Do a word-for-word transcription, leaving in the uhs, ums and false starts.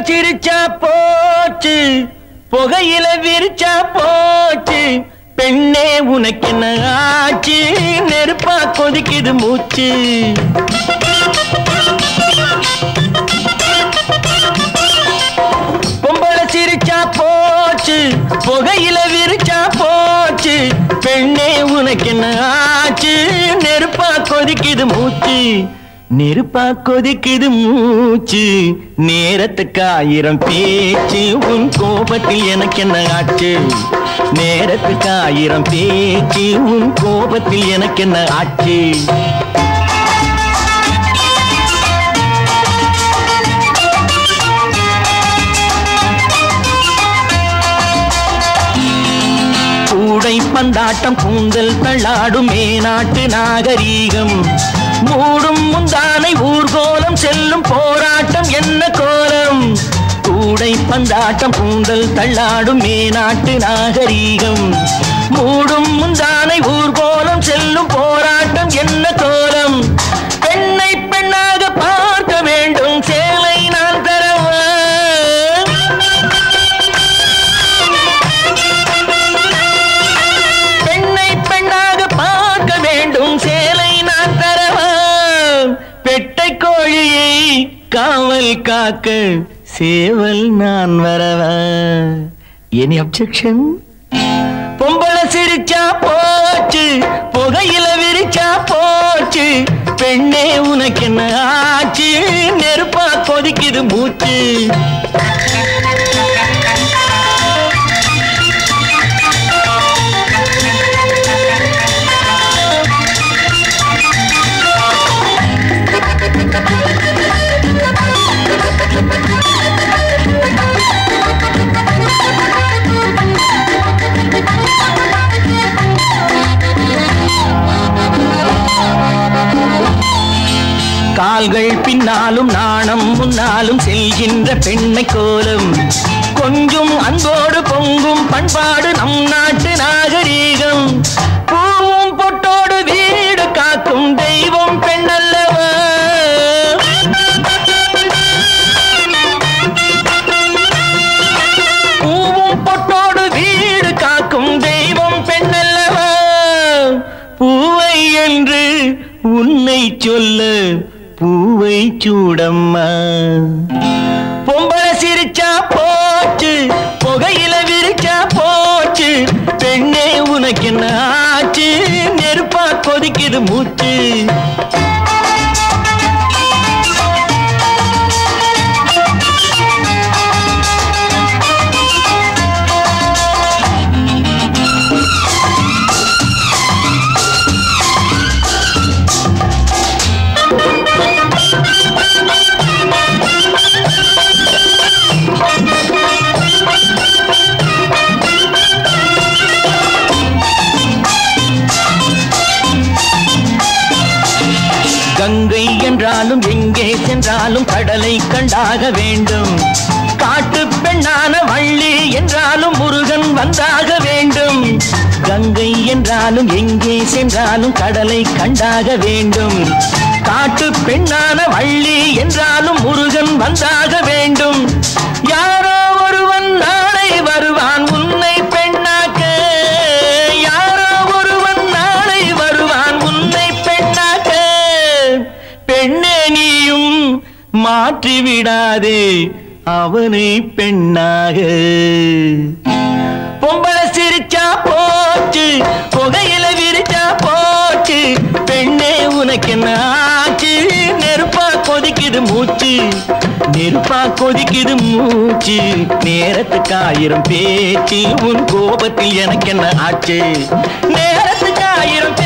சிரிச்சா போச்சு புகையில விரிச்சா போச்சு பெண்ணே உனக்கு என்ன ஆச்சு நெருப்பா கொதிக்குது மூச்சு பொம்பளை சிரிச்சா போச்சு புகையில விரிச்சா போச்சு பெண்ணே உனக்கு என்ன ஆச்சு நெருப்பா கொதிக்குது மூச்சு நெருப்பா கொதிக்குது மூச்சு நேரத்துக்கு ஆயிரம் பேச்சு உன் கோபத்தில் எனக்கு என்ன ஆச்சு நேரத்துக்கு ஆயிரம் பேச்சு உன் கோபத்தில் எனக்கு என்ன ஆச்சு கூடை பந்தாட்டம் கூந்தல் தள்ளாடும் மேநாட்டு நாகரீகம் மூடும் முந்தானை ஊர்கோலம் செல்லும் போராட்டம் என்ன கோலம் கூடை பந்தாட்டம் கூந்தல் தள்ளாடும் மேநாட்டு நாகரீகம் மூடும் முந்தானை ஊர்கோலம் செல்லும் போராட்டம் என்ன கோலம் பெண்ணை பெண்ணாக பார்க்க வேண்டும் சேலை நான் தரவா பெண்ணை பெண்ணாக பார்க்க வேண்டும் சேலை நான் தரவா பெட்டை கோழியை காவல் காக்க சேவல் நான் வரவா எனி அப்செக்ஷன் பொம்பளை சிரிச்சா போச்சு புகையில விரிச்சா போச்சு பெண்ணே உனக்கு என்ன ஆச்சு நெருப்பா கொதிக்குது மூச்சு கால்கள் பின்னாலும் நாணம் முன்னாலும் செல்கின்ற பெண்ணை கோலம் கொஞ்சம் அன்போடு பொங்கும் பண்பாடு நம் நாட்டு நாகரீகம் பூவும் பொட்டோடு வீடு காக்கும் தெய்வம் பெண்ணல்லவா பூவும் பொட்டோடு வீடு காக்கும் தெய்வம் பெண்ணல்லவா பூவை என்று உன்னை சொல்ல பூவை சூடம்மா பொம்பளை சிரிச்சா போச்சு புகையில விரிச்சா போச்சு பெண்ணே உனக்கு என்ன ஆச்சு நெருப்பா கொதிக்குது மூச்சு கங்கை என்றாலும் எங்கே சென்றாலும் கடலை கண்டாக வேண்டும் காட்டு பெண்ணான வள்ளி என்றாலும் முருகன் வந்தாக வேண்டும் கங்கை என்றாலும் எங்கே சென்றாலும் கடலை கண்டாக வேண்டும் காட்டு பெண்ணான வள்ளி என்றாலும் முருகன் வந்தாக வேண்டும் யாரோ ஒருவன் நாளை வருவான் உன்னை பெண்ணாக்க யாரோ ஒருவன் நாளை வருவான் உன்னை பெண்ணாக்க பெண்ணே நீயும் மாற்றி விடாதே அவனை பெண்ணாக பொம்பளை சிரிச்சா போச்சு புகையில விரிச்சா போச்சு பெண்ணே உனக்கு என்ன ஆச்சு நெருப்பா கொதிக்குது மூச்சு நெருப்பா கொதிக்குது மூச்சு நேரத்துக்கு ஆயிரம் பேச்சு உன் கோபத்தில் எனக்கு என்ன ஆச்சு நேரத்துக்கு ஆயிரம்